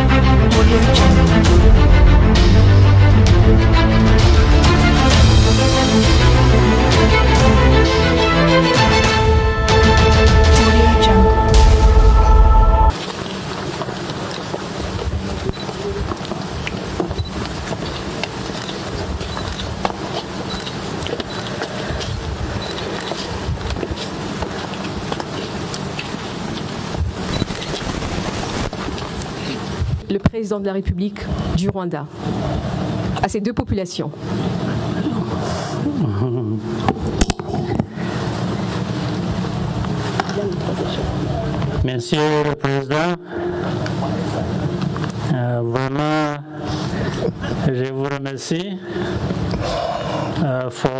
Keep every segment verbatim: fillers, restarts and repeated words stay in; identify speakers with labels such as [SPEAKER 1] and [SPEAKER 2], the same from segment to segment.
[SPEAKER 1] Le président de la République du Rwanda à ces deux populations.
[SPEAKER 2] Monsieur le Président, euh, vraiment, je vous remercie uh, for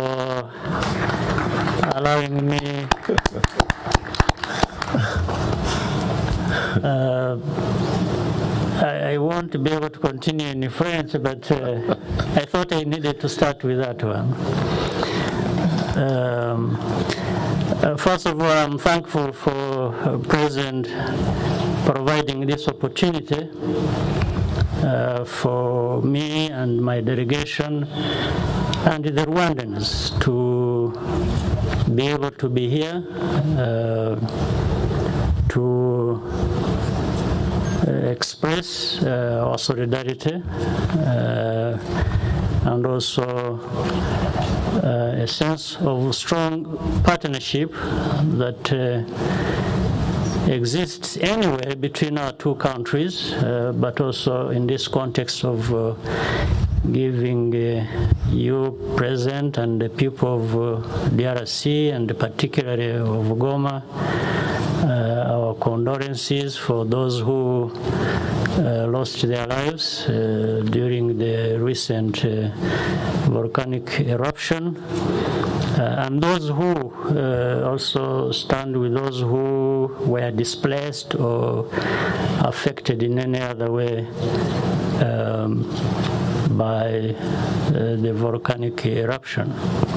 [SPEAKER 2] allowing me uh, I, I want to be able to continue in French, but uh, I thought I needed to start with that one. Um, uh, first of all, I'm thankful for uh, President providing this opportunity uh, for me and my delegation and the Rwandans to be able to be here, uh, to Uh, express uh, our solidarity uh, and also uh, a sense of strong partnership that uh, exists anyway between our two countries, uh, but also in this context of uh, giving uh, you, President, and the people of uh, D R C, and particularly of Goma, Uh, our condolences for those who uh, lost their lives uh, during the recent uh, volcanic eruption, uh, and those who uh, also stand with those who were displaced or affected in any other way um, by uh, the volcanic eruption.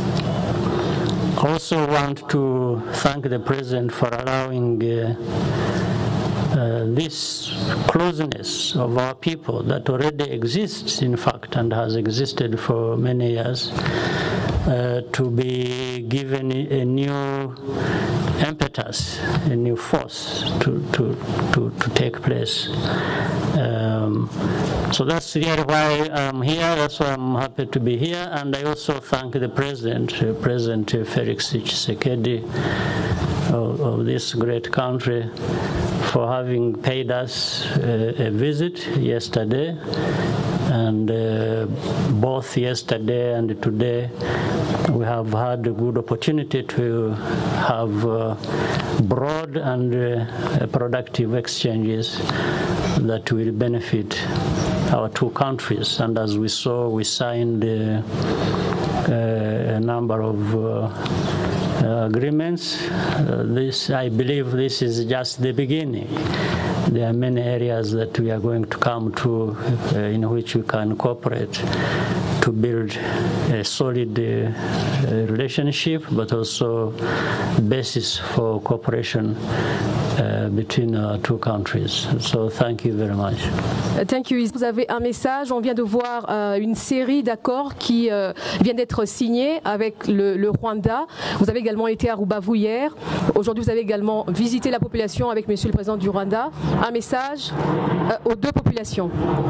[SPEAKER 2] I also want to thank the President for allowing uh, uh, this closeness of our people that already exists, in fact, and has existed for many years, uh, to be given a new impetus, a new force to, to, to, to take place. Um, so that's really why I'm here, that's why I'm happy to be here, and I also thank the President, uh, President Felix Tshisekedi of, of this great country, for having paid us uh, a visit yesterday, and uh, both yesterday and today we have had a good opportunity to have uh, broad and uh, productive exchanges that will benefit our two countries. And as we saw, we signed uh, uh, a number of uh, uh, agreements. Uh, this, I believe this is just the beginning. There are many areas that we are going to come to uh, in which we can cooperate to build a solid uh, relationship, but also basis for cooperation uh, between our two countries. So thank you very much.
[SPEAKER 1] Thank you. Vous avez un message. On vient de voir euh, une série d'accords qui euh, viennent d'être signés avec le, le Rwanda. Vous avez également été à Rubavu hier. Aujourd'hui, vous avez également visité la population avec Monsieur le Président du Rwanda. Un message euh, aux deux populations.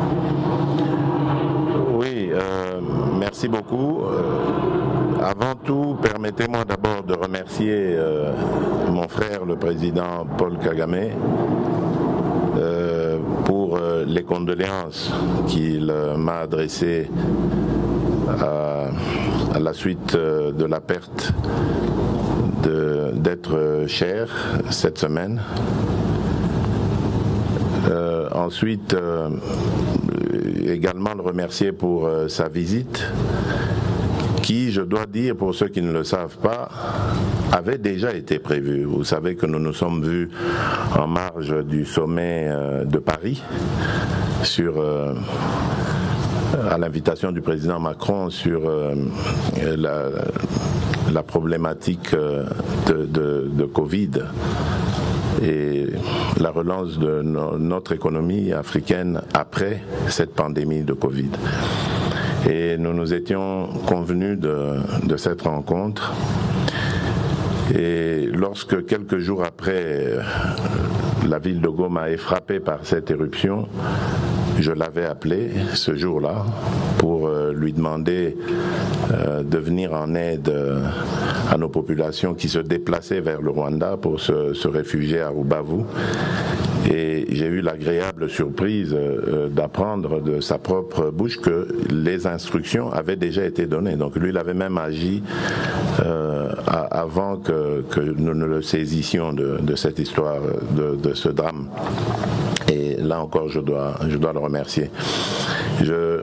[SPEAKER 3] Oui, euh, merci beaucoup. Euh, avant tout, permettez-moi d'abord de remercier euh, mon frère, le président Paul Kagame, euh, pour euh, les condoléances qu'il euh, m'a adressées à, à la suite euh, de la perte d'être cher cette semaine. Euh, ensuite, euh, également le remercier pour euh, sa visite, qui, je dois dire, pour ceux qui ne le savent pas, avait déjà été prévue. Vous savez que nous nous sommes vus en marge du sommet euh, de Paris, sur, euh, à l'invitation du président Macron, sur euh, la, la problématique de, de, de Covid. et la relance de no- notre économie africaine après cette pandémie de Covid. Et nous nous étions convenus de, de cette rencontre. Et lorsque, quelques jours après, la ville de Goma est frappée par cette éruption, je l'avais appelé ce jour-là pour lui demander de venir en aide à nos populations qui se déplaçaient vers le Rwanda pour se, se réfugier à Rubavu. Et j'ai eu l'agréable surprise d'apprendre de sa propre bouche que les instructions avaient déjà été données. Donc lui, il avait même agi euh, avant que, que nous ne le saisissions de, de cette histoire, de, de ce drame. Et là encore, je dois, je dois le remercier. Je,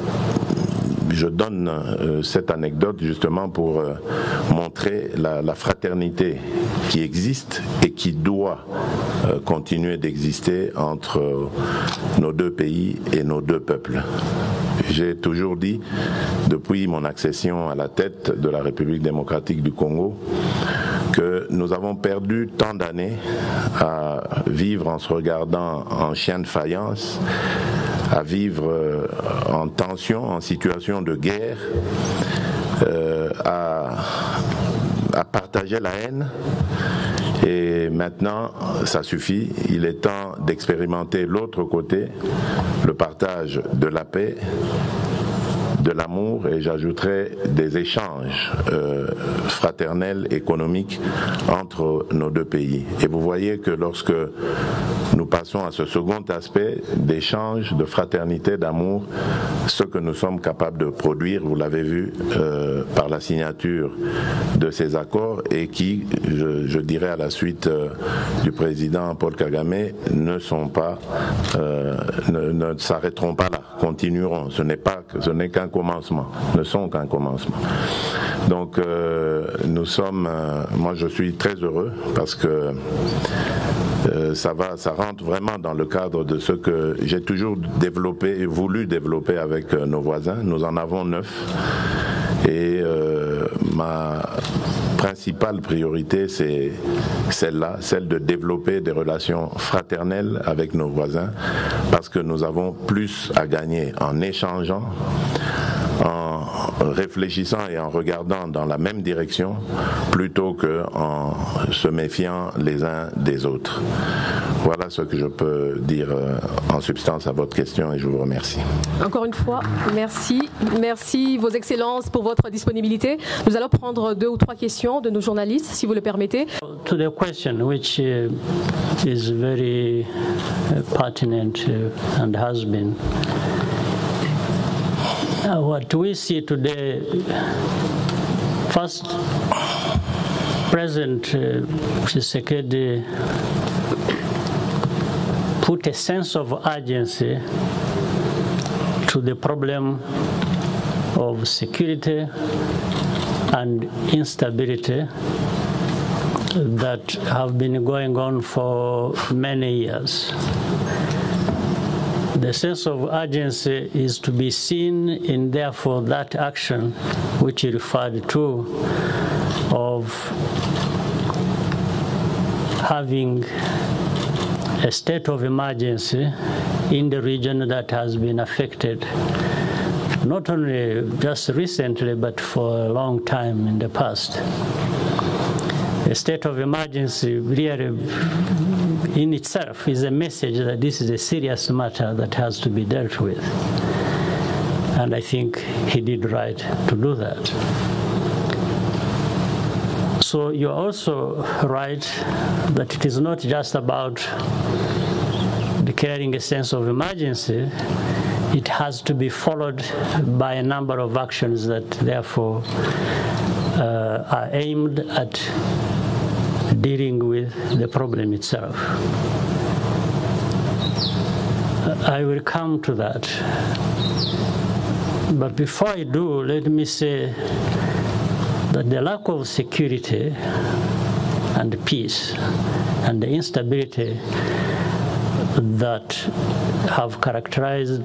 [SPEAKER 3] je donne euh, cette anecdote justement pour euh, montrer la, la fraternité qui existe et qui doit euh, continuer d'exister entre euh, nos deux pays et nos deux peuples. J'ai toujours dit, depuis mon accession à la tête de la République démocratique du Congo, que nous avons perdu tant d'années à vivre en se regardant en chien de faïence, à vivre en tension, en situation de guerre, euh, à, à partager la haine. Et maintenant, ça suffit. Il est temps d'expérimenter l'autre côté, le partage de la paix, de l'amour, et j'ajouterai des échanges euh, fraternels, économiques entre nos deux pays. Et vous voyez que lorsque nous passons à ce second aspect d'échange, de fraternité, d'amour, ce que nous sommes capables de produire, vous l'avez vu euh, par la signature de ces accords, et qui, je, je dirais à la suite euh, du président Paul Kagame, ne sont pas, euh, ne, ne s'arrêteront pas là, continueront. Ce n'est pas, ce n'est qu'un commencement, ne sont qu'un commencement. Donc euh, nous sommes, euh, moi je suis très heureux parce que euh, ça va, ça rentre vraiment dans le cadre de ce que j'ai toujours développé et voulu développer avec euh, nos voisins. Nous en avons neuf et euh, ma principale priorité, c'est celle-là, celle de développer des relations fraternelles avec nos voisins, parce que nous avons plus à gagner en échangeant, en réfléchissant et en regardant dans la même direction, plutôt qu'en se méfiant les uns des autres. Voilà ce que je peux dire en substance à votre question, et je vous remercie.
[SPEAKER 1] Encore une fois, merci. Merci, Vos Excellences, pour votre disponibilité. Nous allons prendre deux ou trois questions de nos journalistes, si vous le permettez.
[SPEAKER 2] To the question, which uh, is very uh, pertinent uh, and has been. Uh, what we see today, first, President uh, Tshisekedi put a sense of urgency to the problem of security and instability that have been going on for many years. The sense of urgency is to be seen in, therefore, that action which you referred to of having a state of emergency in the region that has been affected, not only just recently, but for a long time in the past. A state of emergency really in itself is a message that this is a serious matter that has to be dealt with. And I think he did right to do that. So you're also right that it is not just about declaring a sense of emergency. It has to be followed by a number of actions that therefore uh, are aimed at dealing with the problem itself. I will come to that. But before I do, let me say that the lack of security and peace and the instability that have characterized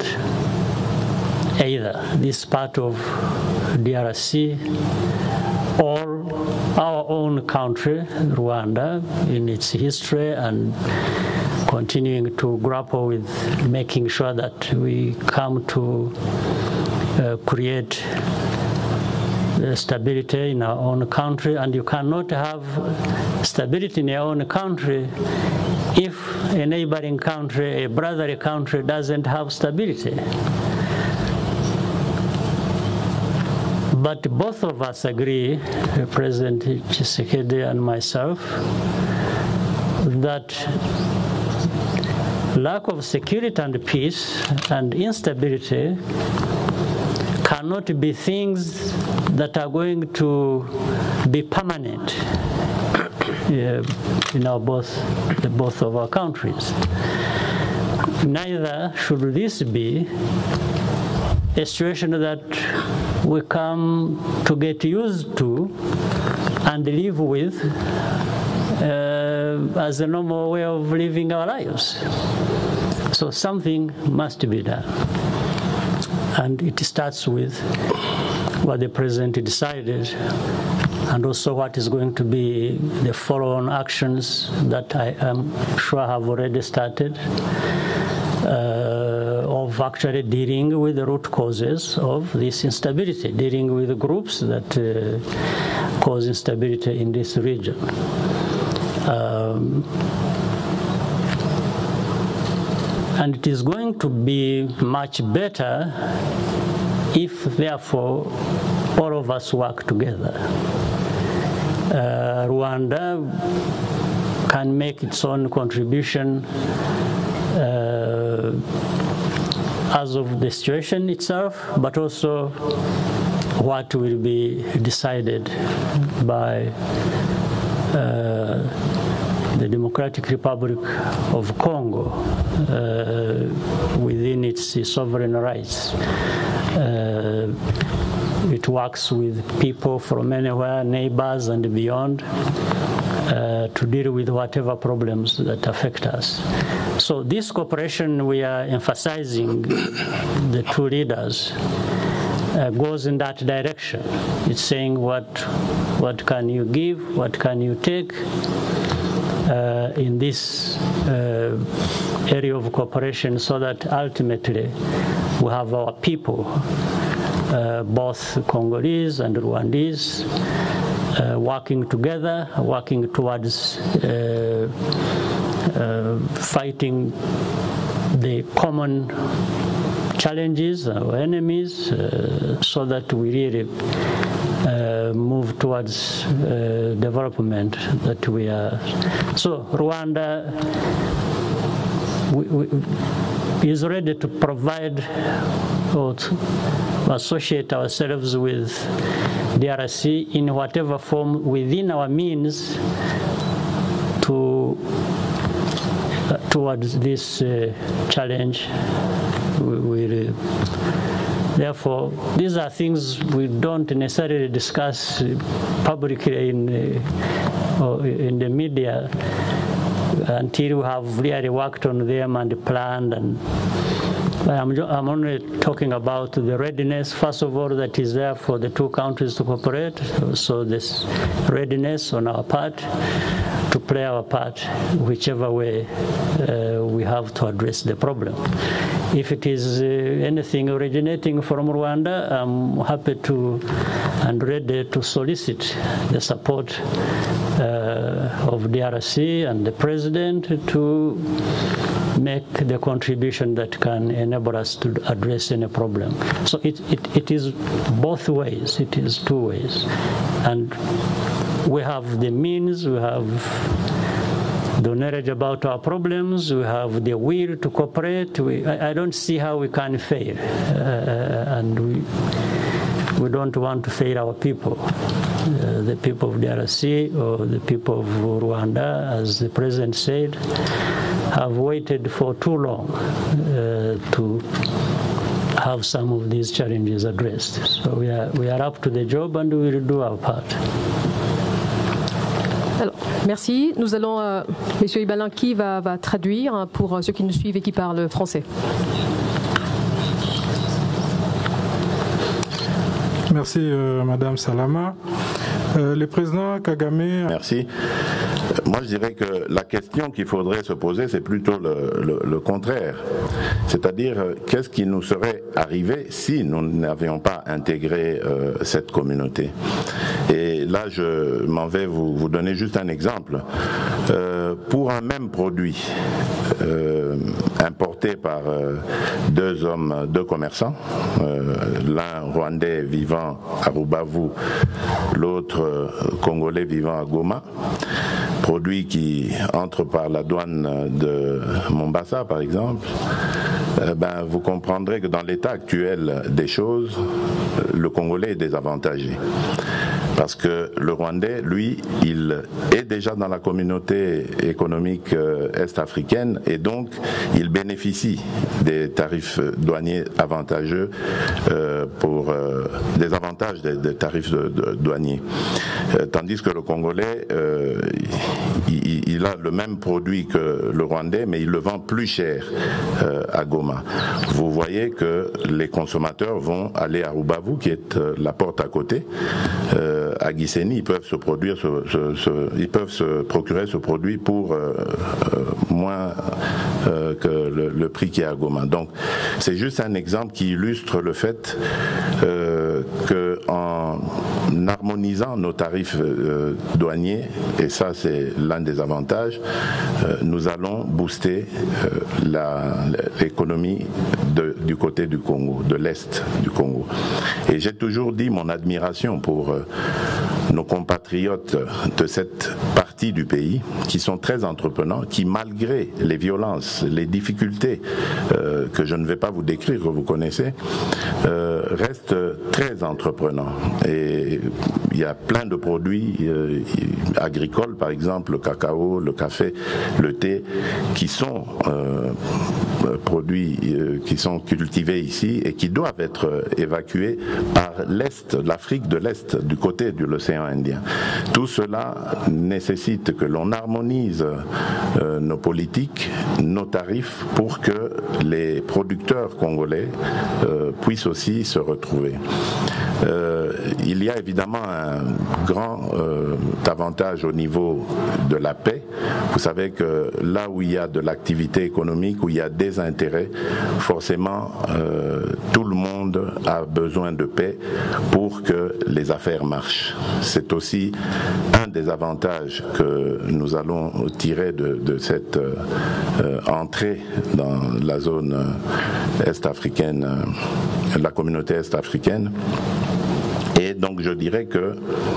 [SPEAKER 2] either this part of D R C or our own country, Rwanda, in its history, and continuing to grapple with making sure that we come to uh, create uh, stability in our own country. And you cannot have stability in your own country if a neighboring country, a brotherly country, doesn't have stability. But both of us agree, President Tshisekedi and myself, that lack of security and peace and instability cannot be things that are going to be permanent uh, in our both, both of our countries. Neither should this be a situation that we come to get used to and live with uh, as a normal way of living our lives. So something must be done. And it starts with what the president decided, and also what is going to be the follow-on actions that I am sure have already started. Uh, of actually dealing with the root causes of this instability, dealing with the groups that uh, cause instability in this region. Um, and it is going to be much better if, therefore, all of us work together. Uh, Rwanda can make its own contribution Uh, as of the situation itself, but also what will be decided by uh, the Democratic Republic of Congo uh, within its sovereign rights. Uh, it works with people from anywhere, neighbors and beyond, Uh, to deal with whatever problems that affect us. So this cooperation we are emphasizing, the two leaders, uh, goes in that direction. It's saying what, what can you give, what can you take uh, in this uh, area of cooperation, so that ultimately we have our people, uh, both Congolese and Rwandese, Uh, working together, working towards uh, uh, fighting the common challenges, our enemies, uh, so that we really uh, move towards uh, development that we are. So Rwanda we, we, is ready to provide or to associate ourselves with D R C in whatever form within our means to uh, towards this uh, challenge. We, we, uh, therefore, these are things we don't necessarily discuss publicly in uh, or in the media until we have really worked on them and planned. And I'm, I'm only talking about the readiness, first of all, that is there for the two countries to cooperate. So this readiness on our part to play our part, whichever way uh, we have to address the problem. If it is uh, anything originating from Rwanda, I'm happy to and ready to solicit the support uh, of D R C and the president to make the contribution that can enable us to address any problem. So it, it, it is both ways, it is two ways. And we have the means, we have the knowledge about our problems, we have the will to cooperate. We, I, I don't see how we can fail. Uh, and we, we don't want to fail our people. Uh, the people of D R C or the people of Rwanda, as the president said, have waited for too long uh, to have some of these challenges addressed. So we are, we are up to the job and we will do our part.
[SPEAKER 1] Alors, merci. Nous allons, euh, M. Ibalinki va, va traduire pour ceux qui nous suivent et qui parlent français.
[SPEAKER 4] Merci, euh, Madame Salama. Euh, le président Kagame...
[SPEAKER 3] Merci. Moi, je dirais que la question qu'il faudrait se poser, c'est plutôt le, le, le contraire. C'est-à-dire, qu'est-ce qui nous serait arrivé si nous n'avions pas intégré euh, cette communauté? Et là, je m'en vais vous, vous donner juste un exemple. Euh, pour un même produit euh, importé par euh, deux hommes, deux commerçants, euh, l'un rwandais vivant à Rubavu, l'autre euh, congolais vivant à Goma, produit qui entre par la douane de Mombasa par exemple, euh, ben, vous comprendrez que dans l'état actuel des choses, le Congolais est désavantagé. Parce que le Rwandais, lui, il est déjà dans la communauté économique est-africaine et donc il bénéficie des tarifs douaniers avantageux euh, pour euh, des avantages des, des tarifs de, de, douaniers. Euh, tandis que le Congolais, euh, il, il a le même produit que le Rwandais, mais il le vend plus cher euh, à Goma. Vous voyez que les consommateurs vont aller à Rubavu, qui est euh, la porte à côté. Euh, à Gisenyi, ils peuvent se produire, ce, ce, ce, ils peuvent se procurer ce produit pour euh, euh, moins euh, que le, le prix qui est à Goma. Donc, c'est juste un exemple qui illustre le fait euh, que en harmonisant nos tarifs euh, douaniers, et ça c'est l'un des avantages, euh, nous allons booster euh, l'économie du côté du Congo, de l'Est du Congo. Et j'ai toujours dit mon admiration pour euh, nos compatriotes de cette partie du pays qui sont très entreprenants, qui malgré les violences, les difficultés euh, que je ne vais pas vous décrire, que vous connaissez, euh, restent très entreprenants. Et il y a plein de produits euh, agricoles, par exemple le cacao, le café, le thé, qui sont euh, produits euh, qui sont cultivés ici et qui doivent être évacués par l'Est, l'Afrique de l'Est, du côté de l'océan Indien. Tout cela nécessite que l'on harmonise euh, nos politiques, nos tarifs, pour que les producteurs congolais euh, puissent aussi se retrouver. Euh, il y a évidemment un grand euh, avantage au niveau de la paix. Vous savez que là où il y a de l'activité économique, où il y a des intérêts, forcément euh, tout le monde a besoin de paix pour que les affaires marchent. C'est aussi un des avantages que nous allons tirer de, de cette euh, entrée dans la zone est-africaine, euh, la communauté est-africaine. Et donc je dirais que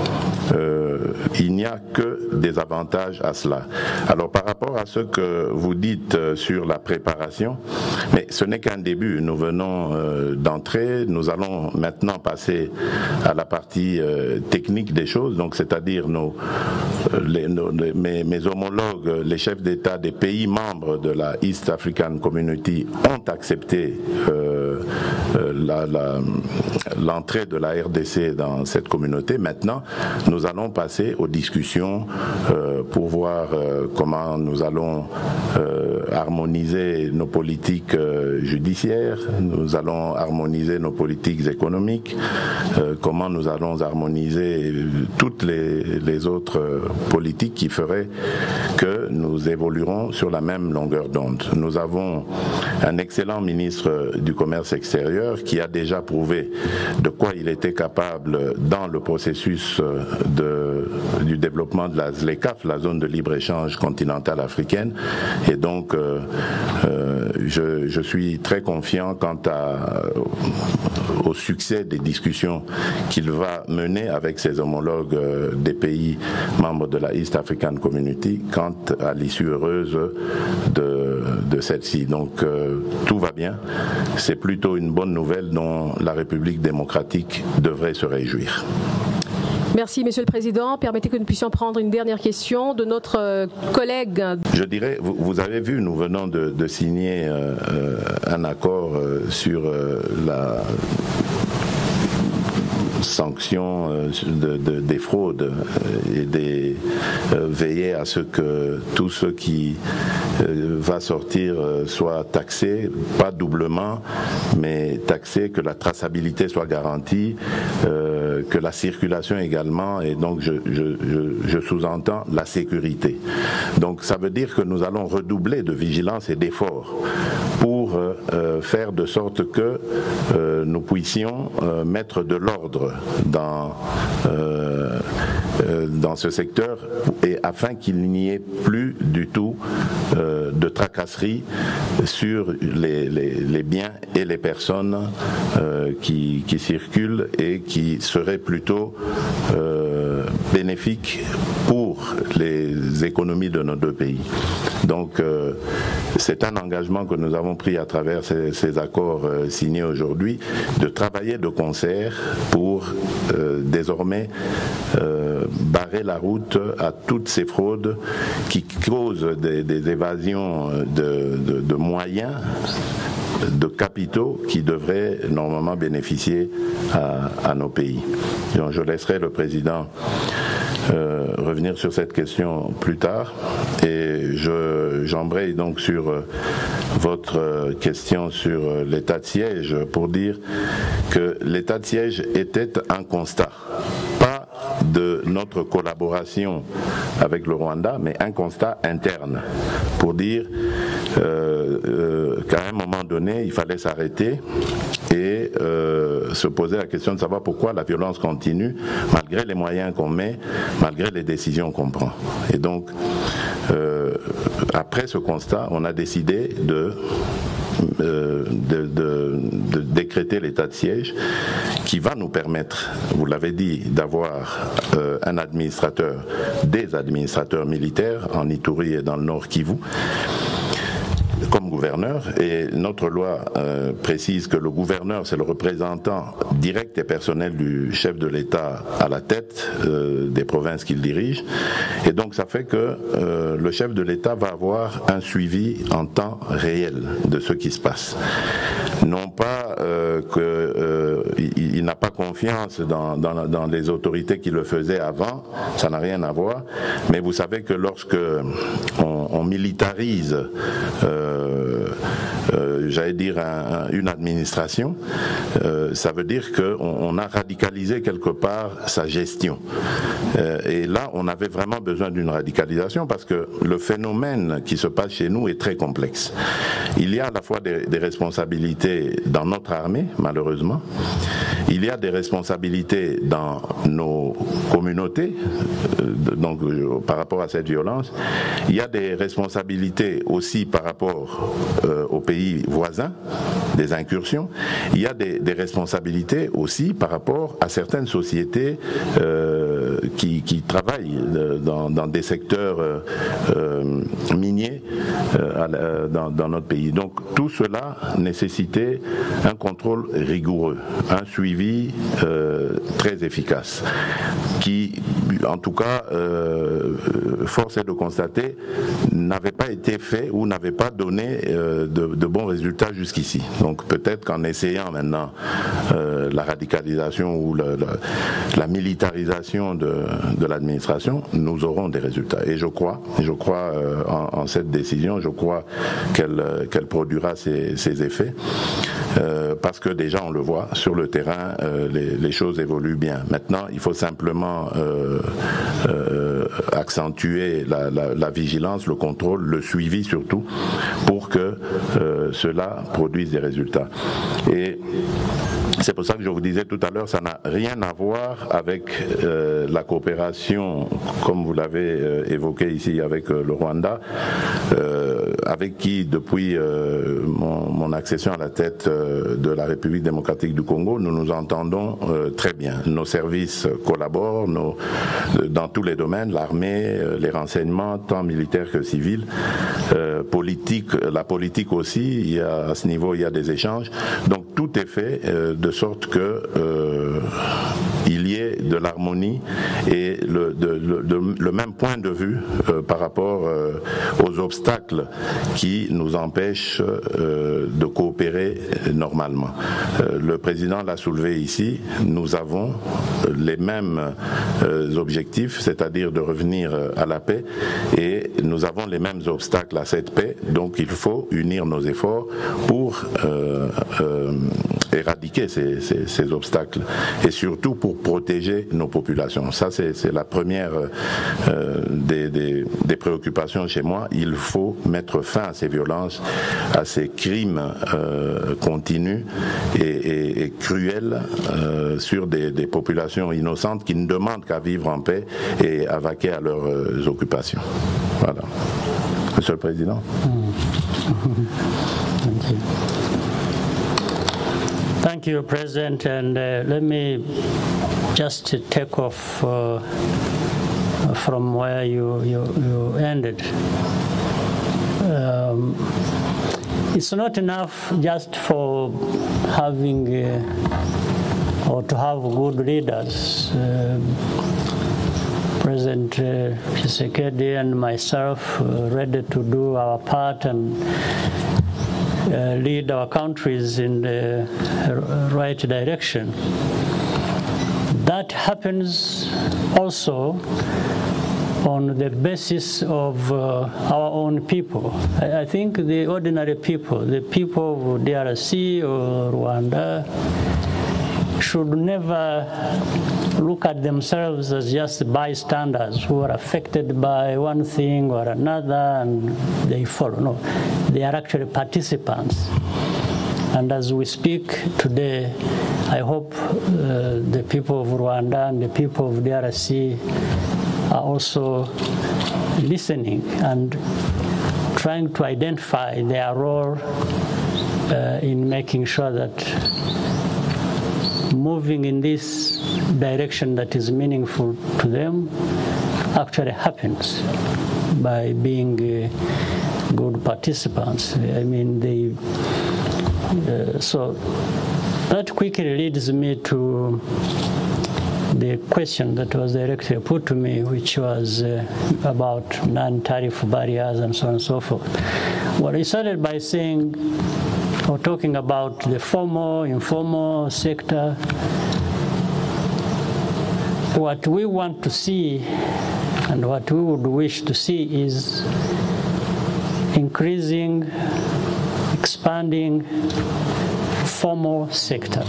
[SPEAKER 3] euh, il n'y a que des avantages à cela. Alors par rapport à ce que vous dites sur la préparation, mais ce n'est qu'un début. Nous venons euh, d'entrer, nous allons maintenant passer à la partie euh, technique des choses, donc c'est-à-dire nos, les, nos, les, mes, mes homologues, les chefs d'État des pays membres de la East African Community ont accepté euh, euh, la, la, l'entrée de la R D C dans cette communauté. Maintenant, nous allons passer aux discussions euh, pour voir euh, comment nous allons euh, harmoniser nos politiques euh, judiciaires, nous allons harmoniser nos politiques économiques, euh, comment nous allons harmoniser toutes les, les autres euh, politiques qui feraient que nous évoluerons sur la même longueur d'onde. Nous avons un excellent ministre du Commerce extérieur qui a déjà prouvé de quoi il était capable dans le processus de, du développement de la ZLECAf, la zone de libre-échange continentale africaine. Et donc, euh, euh, je, je suis très confiant quant à, au succès des discussions qu'il va mener avec ses homologues des pays membres de la East African Community quant à l'issue heureuse de, de celle-ci. Donc, euh, tout va bien. C'est plutôt une bonne nouvelle dont la République démocratique devrait se réjouir.
[SPEAKER 1] Merci, Monsieur le Président. Permettez que nous puissions prendre une dernière question de notre euh, collègue.
[SPEAKER 3] Je dirais, vous, vous avez vu, nous venons de, de signer euh, un accord euh, sur euh, la sanctions de, de, des fraudes et des, euh, veiller à ce que tout ce qui euh, va sortir euh, soit taxé, pas doublement, mais taxé, que la traçabilité soit garantie, euh, euh, que la circulation également, et donc je, je, je, je sous-entends la sécurité. Donc ça veut dire que nous allons redoubler de vigilance et d'efforts pour euh, faire de sorte que euh, nous puissions euh, mettre de l'ordre dans, euh, euh, dans ce secteur, et afin qu'il n'y ait plus du tout euh, de tracasserie sur les, les, les biens et les personnes euh, qui, qui circulent et qui seraient plutôt euh, bénéfiques pour les économies de nos deux pays. Donc euh, c'est un engagement que nous avons pris à travers ces, ces accords euh, signés aujourd'hui, de travailler de concert pour euh, désormais euh, barrer la route à toutes ces fraudes qui causent des, des évasions de, de, de moyens, de capitaux qui devraient normalement bénéficier à, à nos pays. Donc, je laisserai le président euh, revenir sur cette question plus tard, et je, j'embraye donc sur euh, votre question sur euh, l'état de siège pour dire que l'état de siège était un constat, pas de notre collaboration avec le Rwanda, mais un constat interne pour dire euh, euh, qu'à un moment donné, il fallait s'arrêter et euh, se poser la question de savoir pourquoi la violence continue, malgré les moyens qu'on met, malgré les décisions qu'on prend. Et donc, euh, après ce constat, on a décidé de Euh, de, de, de décréter l'état de siège qui va nous permettre, vous l'avez dit, d'avoir euh, un administrateur, des administrateurs militaires en Ituri et dans le Nord Kivu comme gouverneur, et notre loi euh, précise que le gouverneur, c'est le représentant direct et personnel du chef de l'État à la tête euh, des provinces qu'il dirige, et donc ça fait que euh, le chef de l'État va avoir un suivi en temps réel de ce qui se passe. Non pas euh, qu'il euh, il n'a pas confiance dans, dans, dans les autorités qui le faisaient avant, ça n'a rien à voir, mais vous savez que lorsque on, on militarise euh, Euh, euh, j'allais dire un, un, une administration, euh, ça veut dire qu'on on a radicalisé quelque part sa gestion. Euh, et là, on avait vraiment besoin d'une radicalisation parce que le phénomène qui se passe chez nous est très complexe. Il y a à la fois des, des responsabilités dans notre armée, malheureusement. Il y a des responsabilités dans nos communautés, euh, donc euh, par rapport à cette violence. Il y a des responsabilités aussi par rapport euh, aux pays voisins, des incursions. Il y a des, des responsabilités aussi par rapport à certaines sociétés euh, qui, qui travaillent dans, dans des secteurs euh, euh, miniers euh, dans, dans notre pays. Donc tout cela nécessitait un contrôle rigoureux, un suivi euh, très efficace, qui, en tout cas, euh, force est de constater, n'avait pas été fait ou n'avait pas donné euh, de, de bons résultats jusqu'ici. Donc peut-être qu'en essayant maintenant euh, la radicalisation ou la, la, la militarisation de, de l'administration, nous aurons des résultats. Et je crois, je crois euh, en, en cette décision, je crois qu'elle qu'elle produira ses, ses effets, euh, parce que déjà on le voit sur le terrain, euh, les, les choses évoluent bien. Maintenant, il faut simplement euh, euh, accentuer la, la, la vigilance, le contrôle, le suivi surtout, pour que euh, cela produise des résultats. Et c'est pour ça que je vous disais tout à l'heure, ça n'a rien à voir avec euh, la coopération, comme vous l'avez euh, évoqué ici avec euh, le Rwanda, euh, avec qui, depuis euh, mon, mon accession à la tête euh, de la République démocratique du Congo, nous nous entendons euh, très bien. Nos services collaborent nos, euh, dans tous les domaines, l'armée, euh, les renseignements, tant militaires que civils, euh, politique, la politique aussi, il y a, à ce niveau il y a des échanges. Donc tout est fait euh, de sorte que euh, il y ait de l'harmonie et le, de, le, de, le même point de vue euh, par rapport euh, aux obstacles qui nous empêchent euh, de coopérer normalement. Euh, le président l'a soulevé ici, nous avons les mêmes euh, objectifs, c'est-à-dire de revenir à la paix et et nous avons les mêmes obstacles à cette paix, donc il faut unir nos efforts pour euh, euh, éradiquer ces, ces, ces obstacles et surtout pour protéger nos populations. Ça, c'est la première euh, des, des, des préoccupations chez moi. Il faut mettre fin à ces violences, à ces crimes euh, continus et, et, et cruels euh, sur des, des populations innocentes qui ne demandent qu'à vivre en paix et à vaquer à leurs euh, occupations. Voilà. Monsieur le Président.
[SPEAKER 2] Thank you. Thank you, President. And uh, let me just take off uh, from where you, you, you ended. Um, it's not enough just for having uh, or to have good leaders. Uh, President uh, Tshisekedi and myself uh, ready to do our part and uh, lead our countries in the right direction. That happens also on the basis of uh, our own people. I, I think the ordinary people, the people of D R C or Rwanda, should never look at themselves as just bystanders who are affected by one thing or another and they follow. No, they are actually participants. And as we speak today, I hope uh, the people of Rwanda and the people of D R C are also listening and trying to identify their role uh, in making sure that moving in this direction that is meaningful to them actually happens by being uh, good participants. I mean, they, uh, so that quickly leads me to the question that was directly put to me, which was uh, about non-tariff barriers and so on and so forth. Well, I started by saying, or talking about the formal, informal sector. What we want to see and what we would wish to see is increasing, expanding formal sector.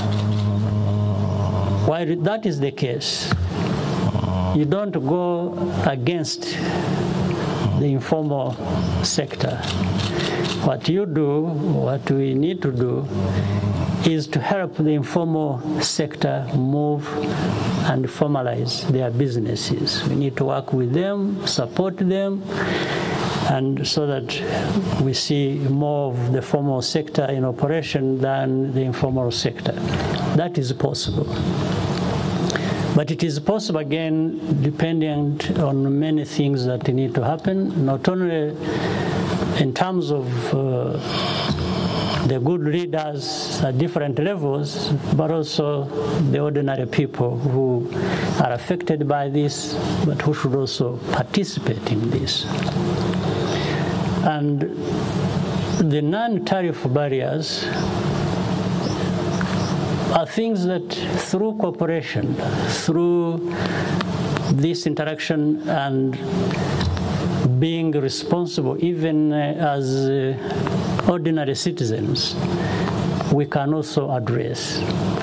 [SPEAKER 2] While that is the case, you don't go against the informal sector. What you do, what we need to do, is to help the informal sector move and formalize their businesses. We need to work with them, support them, and so that we see more of the formal sector in operation than the informal sector. That is possible. But it is possible, again, dependent on many things that need to happen, not only in terms of uh, the good leaders at different levels, but also the ordinary people who are affected by this, but who should also participate in this. And the non-tariff barriers are things that through cooperation, through this interaction and being responsible, even uh, as uh, ordinary citizens, we can also address.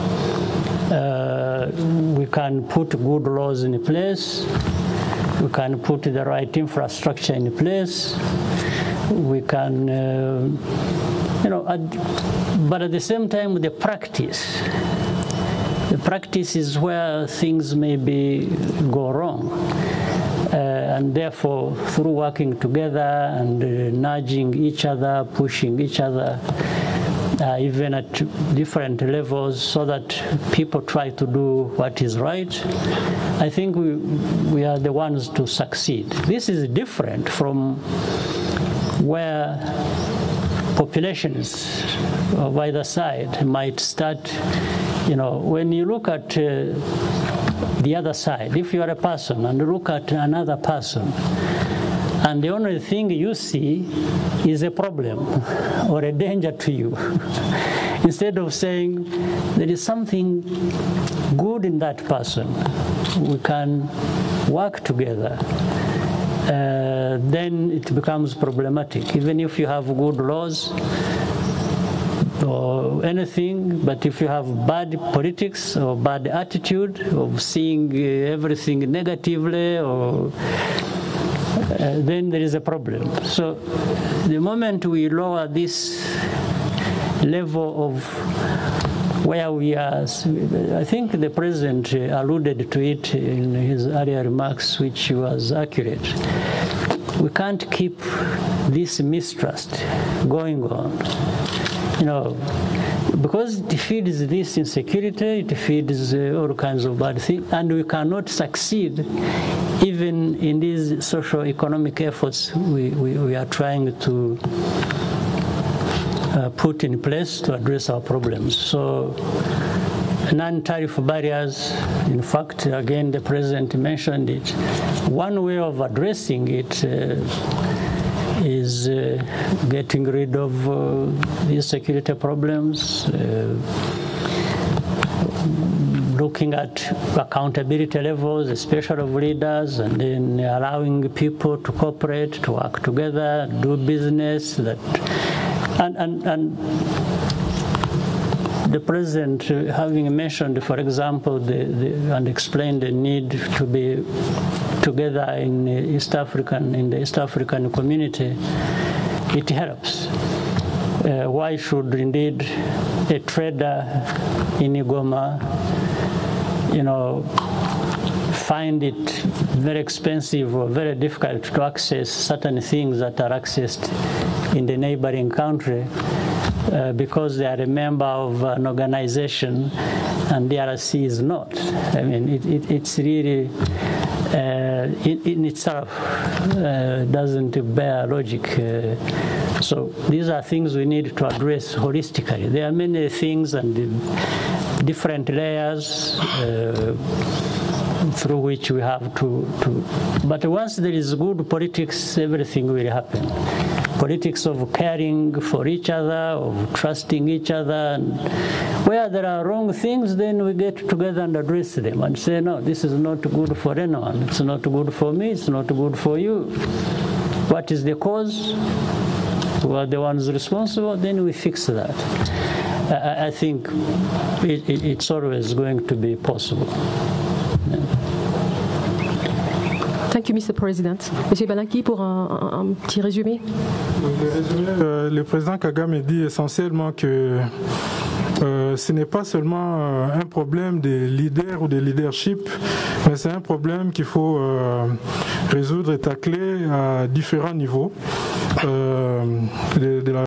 [SPEAKER 2] Uh, we can put good laws in place, we can put the right infrastructure in place, we can, uh, you know, ad but at the same time, the practice, the practice is where things maybe go wrong. Uh, and therefore, through working together and uh, nudging each other, pushing each other, uh, even at different levels, so that people try to do what is right, I think we, we are the ones to succeed. This is different from where populations of either side might start. You know, when you look at uh, the other side, if you are a person and look at another person, and the only thing you see is a problem or a danger to you, instead of saying there is something good in that person, we can work together uh, then it becomes problematic. Even if you have good laws or anything, but if you have bad politics or bad attitude of seeing uh, everything negatively, or uh, then there is a problem. So the moment we lower this level of where we are, I think the President alluded to it in his earlier remarks, which was accurate. We can't keep this mistrust going on. You know, because it feeds this insecurity, it feeds uh, all kinds of bad things, and we cannot succeed even in these social economic efforts we, we, we are trying to uh, put in place to address our problems. So non-tariff barriers, in fact, again, the President mentioned it. One way of addressing it uh, is uh, getting rid of uh, these security problems, uh, looking at accountability levels, especially of leaders, and then allowing people to cooperate, to work together, do business. That, and, and, and the President, uh, having mentioned, for example, the, the, and explained the need to be together in East African, in the East African community, it helps. Uh, why should indeed a trader in Igoma, you know, find it very expensive or very difficult to access certain things that are accessed in the neighboring country uh, because they are a member of an organization and the R C is not? I mean, it, it, it's really Uh, in, in itself uh, doesn't bear logic. Uh, so these are things we need to address holistically. There are many things and different layers uh, through which we have to, to, but once there is good politics, everything will happen. Politics of caring for each other, of trusting each other. And where there are wrong things, then we get together and address them and say, no, this is not good for anyone. It's not good for me. It's not good for you. What is the cause? Who are the ones responsible? Then we fix that. I, I think it, it, it's always going to be possible. Yeah.
[SPEAKER 1] Thank you, Mister President. Monsieur Balanki, pour un, un, un petit résumé.
[SPEAKER 4] Le, résumé euh, le président Kagame dit essentiellement que euh, ce n'est pas seulement euh, un problème de leader ou de leadership, mais c'est un problème qu'il faut euh, résoudre et tacler à différents niveaux euh, de, de la